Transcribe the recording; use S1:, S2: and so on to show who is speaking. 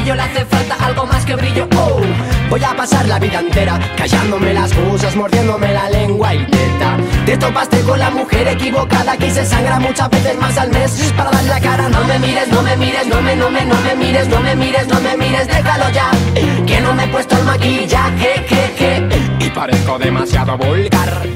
S1: brillo, le hace falta algo más que brillo. Oh, voy a pasar la vida entera callándome las cosas, mordiéndome la lengua y neta, te topaste con la mujer equivocada que se sangra muchas veces más al mes para dar la cara. No me mires, no me mires, no me mires, no me mires, no me mires, déjalo ya, que no me he puesto el maquillaje, y parezco demasiado vulgar.